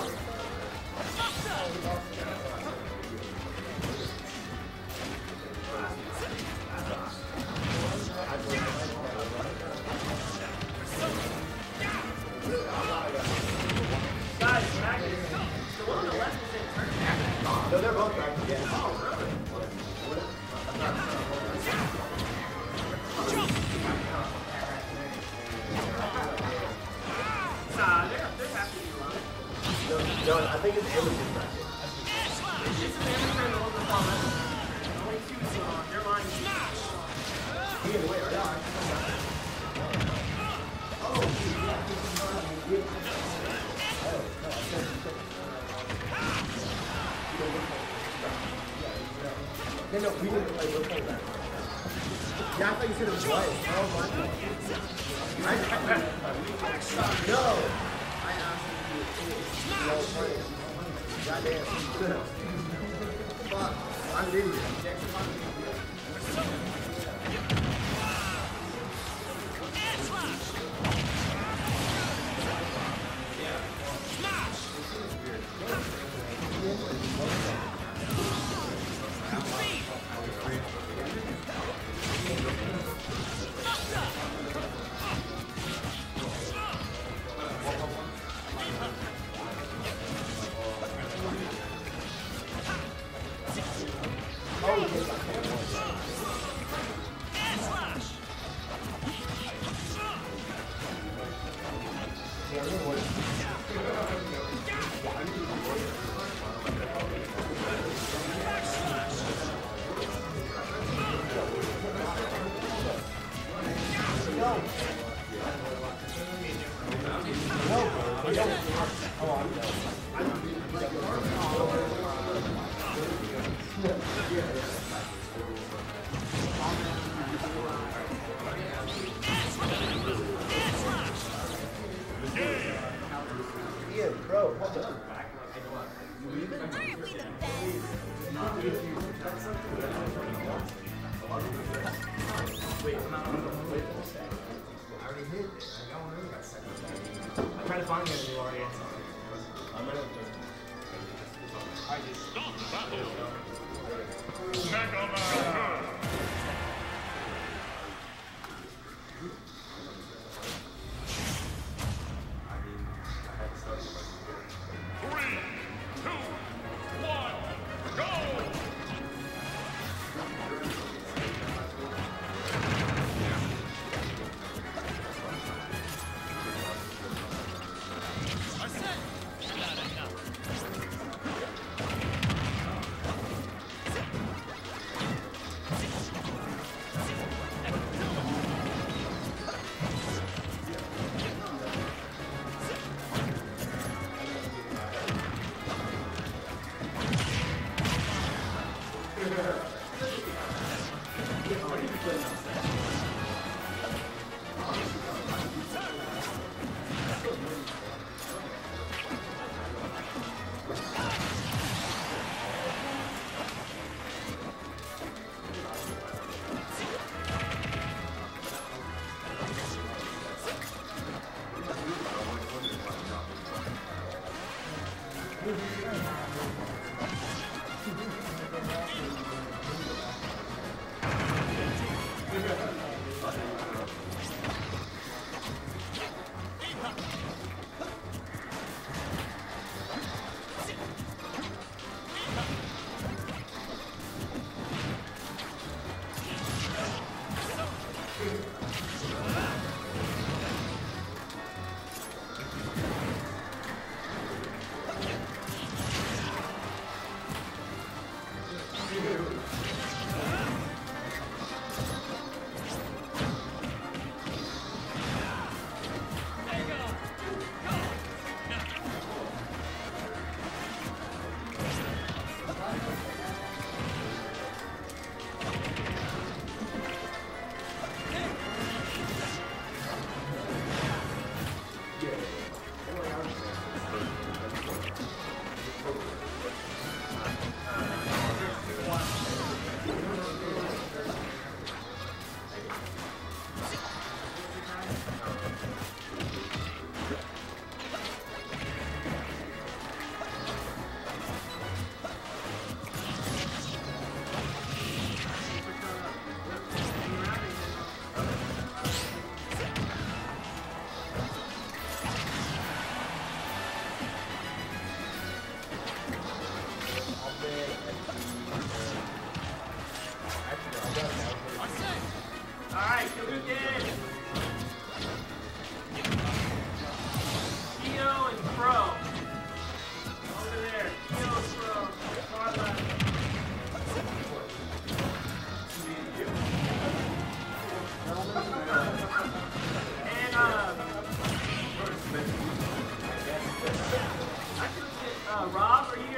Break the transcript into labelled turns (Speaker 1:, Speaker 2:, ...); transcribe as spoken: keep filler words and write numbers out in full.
Speaker 1: No, they're both back again. Oh, really? Nah, they're, they're happy to be alive. No, no, I think it's Amazon back in. It's an Amazon over the only two is on. They're lying. Smash! He can wait, right? Oh, no, no, we didn't play with that. Yeah, I thought you said it was white. Oh, my God. I, I, no! I asked you to do it. Goddamn. Fuck. I'm an idiot. Yeah, bro, hold on. Wait, I'm not on the way. I already hit it. I don't know that second time. I tried to find it and you already answered. I'm gonna I just stop the battle. Mega Man!
Speaker 2: You.
Speaker 1: Uh, Rob, are you